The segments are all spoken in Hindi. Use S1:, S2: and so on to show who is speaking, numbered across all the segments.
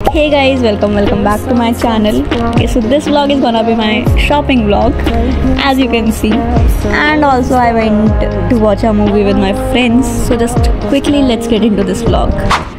S1: Hey guys, welcome back to my channel. Okay, so this vlog is gonna be my shopping vlog, as you can see, and also I went to watch a movie with my friends. So just quickly let's get into this vlog.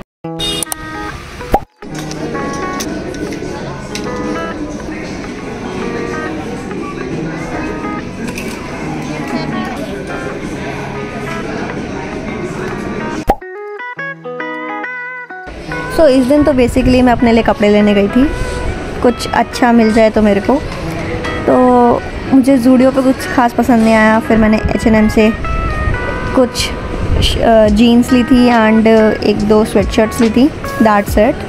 S1: तो इस दिन तो बेसिकली मैं अपने लिए कपड़े लेने गई थी, कुछ अच्छा मिल जाए तो मेरे को। तो मुझे ज़ूडियो पे कुछ खास पसंद नहीं आया, फिर मैंने H&M से कुछ जीन्स ली थी एंड एक दो स्वेट शर्ट्स ली थी, दैट्स इट।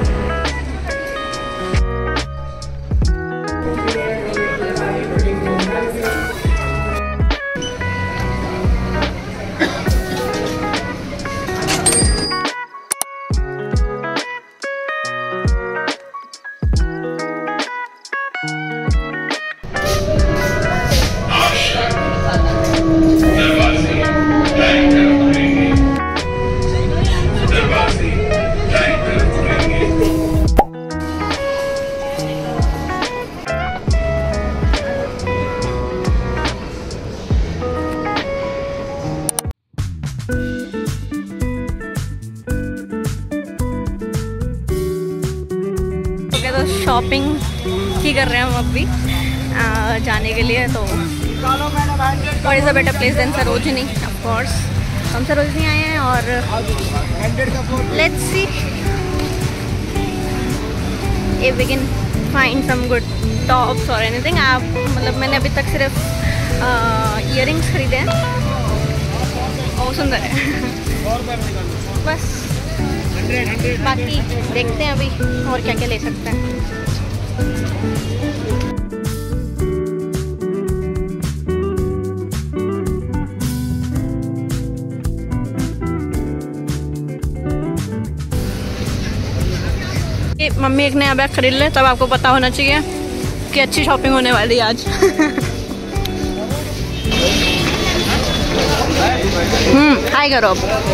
S1: तो शॉपिंग ही कर रहे हैं हम अभी जाने के लिए। तो what is a better place than Sarojini, of course हम सरोजनी आए हैं और let's see if we can find some good tops और एनीथिंग। आप मतलब मैंने अभी तक सिर्फ ईयरिंग्स खरीदे हैं और सुंदर है बस, बाकी देखते हैं अभी और क्या क्या ले सकते हैं। मम्मी एक नया बैग खरीद ले तब आपको पता होना चाहिए कि अच्छी शॉपिंग होने वाली है आज। हाय करो।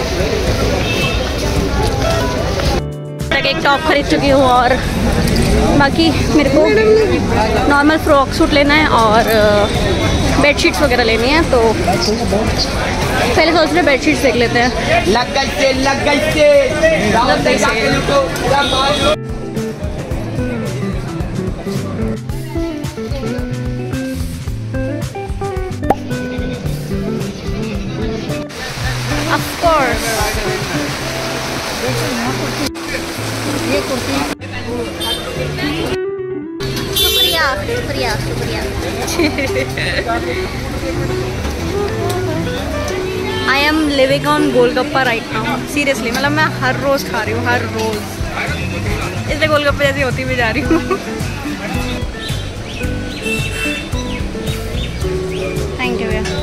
S1: एक टॉप खरीद चुकी हूँ और बाकी मेरे को नॉर्मल फ्रॉक सूट लेना है और बेडशीट्स वगैरह लेनी है। तो पहले सोच रहे बेडशीट्स देख लेते हैं। लग गई से। Of course. ये कुर्ती शुक्रिया शुक्रिया शुक्रिया। I am living on golgappa right now, seriously. मतलब मैं हर रोज़ खा रही हूँ, हर रोज़, इसलिए गोलगप्पे जैसी होती भी जा रही हूँ। थैंक यू भैया।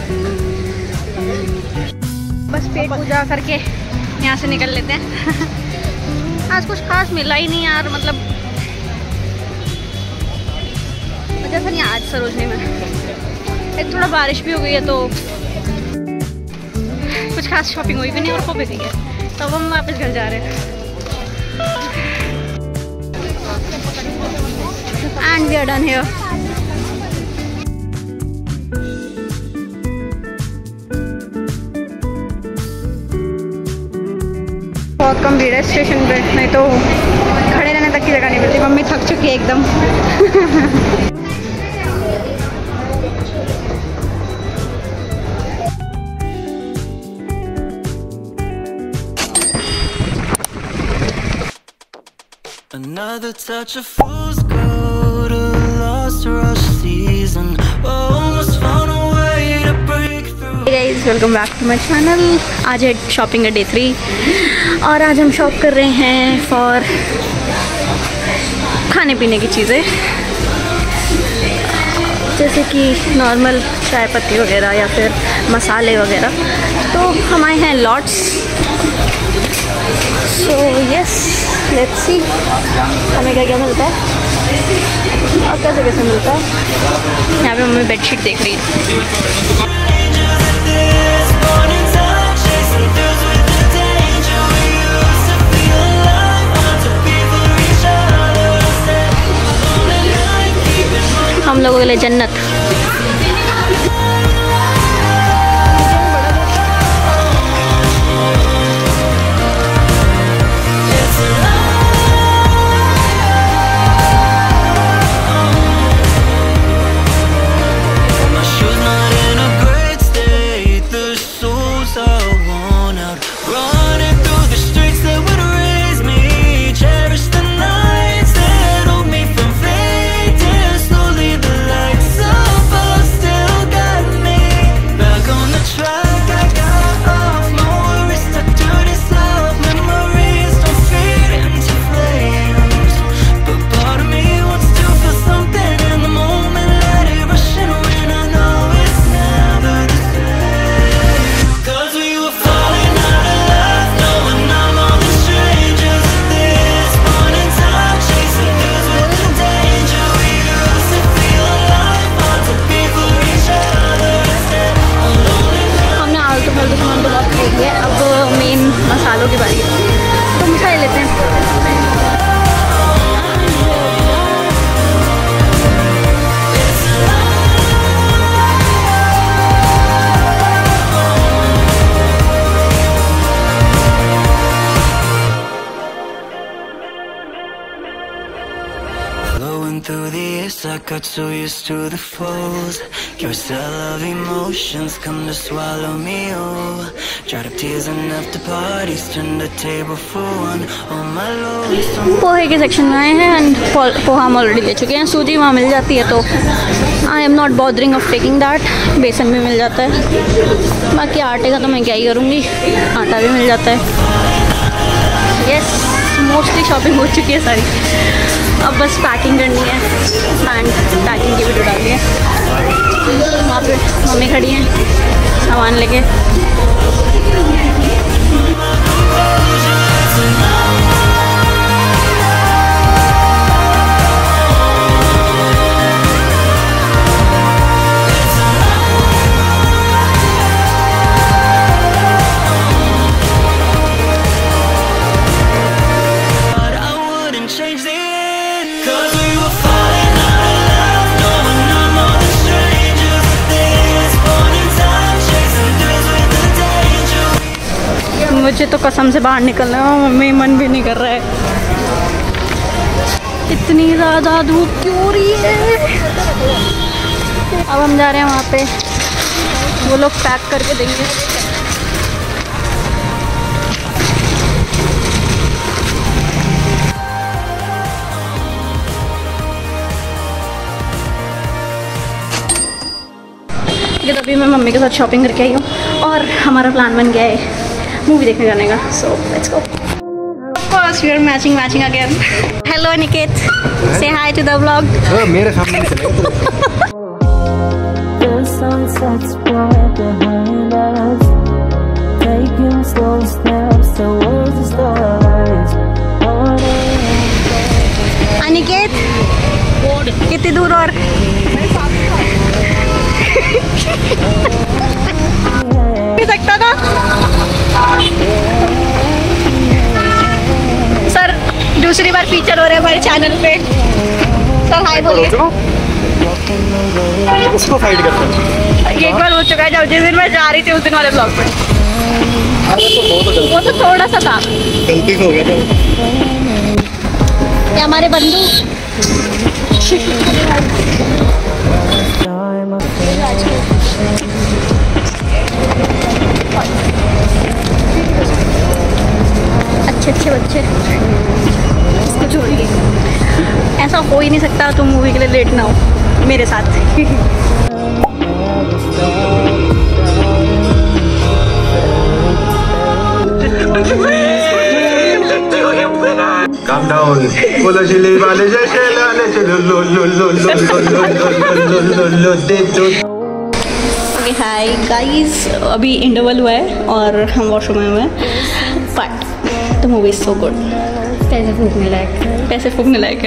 S1: बस पेट पूजा करके यहाँ से निकल लेते हैं। आज कुछ खास मिला ही नहीं यार, मतलब जैसा नहीं आज सरोजनी में। एक थोड़ा बारिश भी हो गई है तो कुछ खास शॉपिंग हुई भी नहीं और हो भी गई है। तो अब हम वापस घर जा रहे हैं and we are done here. बहुत कम भीड़ है स्टेशन पे, नहीं तो खड़े रहने तक की जगह नहीं मिलती। मम्मी थक चुकी है एकदम। Another touch of fool's gold, a lost rush season. Almost found a way to break through. Hey guys, welcome back to my channel. आज है शॉपिंग का डे 3 और आज हम शॉप कर रहे हैं फॉर खाने पीने की चीज़ें, जैसे कि नॉर्मल चाय पत्ती वगैरह या फिर मसाले वगैरह। तो हम आए हैं lots. So yes, let's see हमें क्या क्या मिलता है और कैसे कैसे मिलता है। यहाँ पे मम्मी बेडशीट देख रही है। हम लोगों के लिए जन्नत। अब मेन मसालों की बारी है, तो मिठाई लेते हैं।
S2: Through the years I got so used to the falls. Carousel of emotions come to swallow me whole. Dried up tears and after parties turned the table for one. All my lows.
S1: पोहे के सेक्शन में आए हैं एंड पोहा हम ऑलरेडी ले चुके हैं। सूजी वहाँ मिल जाती है तो I am not bothering of taking that. बेसन भी मिल जाता है, बाकी आटे का तो मैं क्या ही करूँगी, आटा भी मिल जाता है। यस, मोस्टली शॉपिंग हो चुकी है सारी, अब बस पैकिंग करनी है एंड पैकिंग की वीडियो डालनी है। वहाँ पे मम्मी खड़ी हैं सामान लेके। मुझे तो कसम से बाहर निकलना है, मम्मी मन भी नहीं कर रहा है। इतनी ज़्यादा धूप क्यों हो रही है। अब हम जा रहे हैं वहाँ पे, वो लोग पैक करके देंगे। लेकिन अभी मैं मम्मी के साथ शॉपिंग करके आई हूँ और हमारा प्लान बन गया है मूवी देखने जाने का। So let's go. Of course we are matching again. Hello Aniket, say hi to the vlog.
S3: मेरे सामने नहीं चलेगा।
S1: अनिकेत कितनी दूर और भी सकता था सर। दूसरी बार फीचर हो रहे हैं हमारे चैनल पे। सर हाय बोलिए।
S3: उसको फाइट करते हैं।
S1: एक बार हो चुका है, जब जिस दिन मैं जा रही थी उस दिन वाले ब्लॉग पे। वो तो थोड़ा सा था,
S3: गलती हो गया था।
S1: ये हमारे बंधु अच्छे बच्चे। इसको छोड़िए, ऐसा हो ही नहीं सकता तुम मूवी के लिए लेट ना हो मेरे साथ।
S3: Calm down.
S1: हाय गाइस, अभी इंटरवल हुआ है और हम वॉशरूम में हुए हैं, but the movie is so good. पैसे फूकने लायक है।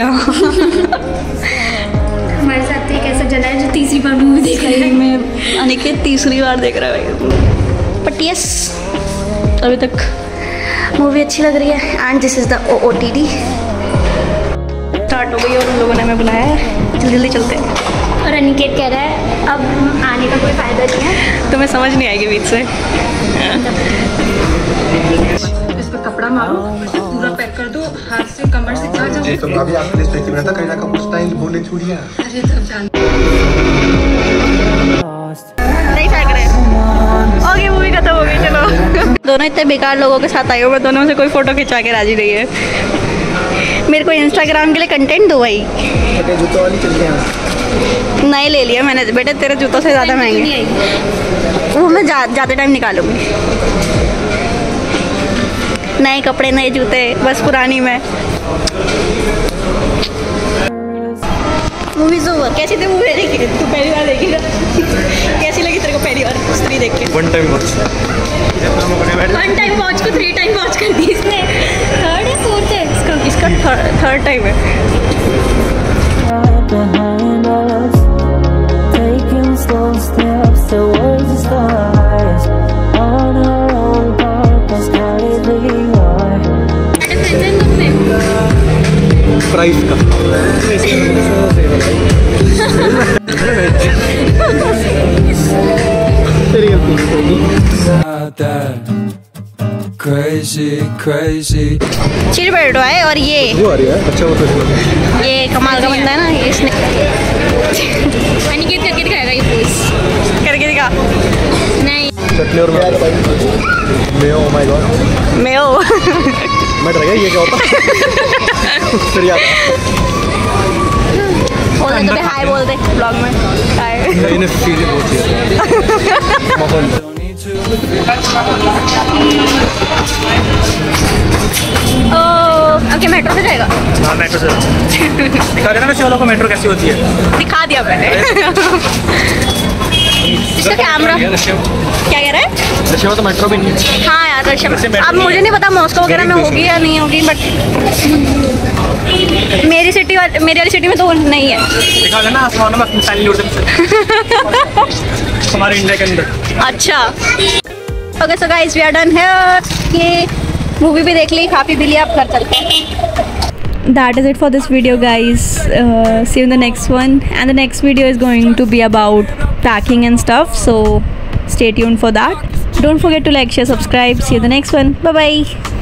S4: हमारे साथ एक ऐसा जना है जो तीसरी बार मूवी देख रहा है।
S1: मैं अनिकेत तीसरी बार देख रहा है, बट यस अभी तक मूवी अच्छी लग रही है। And this is the OOTD start हो गई और उन लोगों ने हमें बुलाया है, जल्दी जल्दी चलते हैं।
S4: अनिकेत कह रहा है अब आने का कोई फायदा नहीं है।
S1: तुम्हें समझ नहीं आएगी बीच से।
S5: इस पर कपड़ा मारो, पूरा पैक कर दो, हाथ से कमर से कहाँ जाओ।
S3: तो अभी आपके लिए स्पेशल था कहीं ना कहीं स्टाइल बोले चूड़ियां।
S5: अरे सब जान
S1: नहीं फेंक रहे। ओके मूवी खत्म हो गई, चलो। दोनों इतने बेकार लोगों के साथ आई हो, मैं दोनों से कोई फोटो खिंचा के राजी नहीं है। मेरे को इंस्टाग्राम के लिए कंटेंट दो भाई।
S3: जूतों वाली चल गया
S1: नहीं ले लिया मैंने बेटे, तेरे जूतों से ज़्यादा महंगे। वो मैं जाते टाइम निकालूंगी। नए कपड़े नए जूते, बस पुरानी में। Movies over. कैसी थी मूवी? देखी तू पहली बार देखी ना? कैसी लगी तेरे को पहली बार स्त्री देख के?
S3: वन टाइम वॉच
S1: को 3 टाइम वॉच कर दी इसने। थर्ड या फोर्थ है इसका थर्ड टाइम है।
S3: प्राइस का तेरी गलती।
S1: चिल बैठो है। और ये
S3: वो आ रही है अच्छा, वो तो
S1: ये कमाल का बंदा है ना, ये इसने अनिकेत करके दिखाएगा ये पोज करके दिखा। नहीं
S3: चटनी और mayo. Oh my god,
S1: mayo.
S3: मैं डर गया ये क्या होता। फिर यार
S1: बोल दे तो हाय बोल दे ब्लॉग में हाय।
S3: इन्हें फीलिंग होती है माहौल।
S1: ओके मेट्रो से जाएगा।
S3: हाँ मेट्रो से दिखा देना चलो को मेट्रो कैसी होती है।
S1: दिखा दिया मैंने। इसका कैमरा क्या कह रहा है?
S3: रशिया में तो मेट्रो भी नहीं है।
S1: हाँ यार रशिया में। अब मुझे नहीं पता मॉस्को वगैरह में होगी या नहीं होगी, बट मेरी वाली सिटी में तो नहीं है।
S3: दिखा देना आसमानों में हमारे इंडिया के अंदर।
S1: अच्छा okay so guys we are done here. ये मूवी भी देख ली, खा पी भी लिया, अब घर चलते हैं। That is it for this video guys. See you in the next one, and the next video is going to be about packing and stuff, so stay tuned for that. Don't forget to like, share, subscribe. See you in the next one. Bye bye.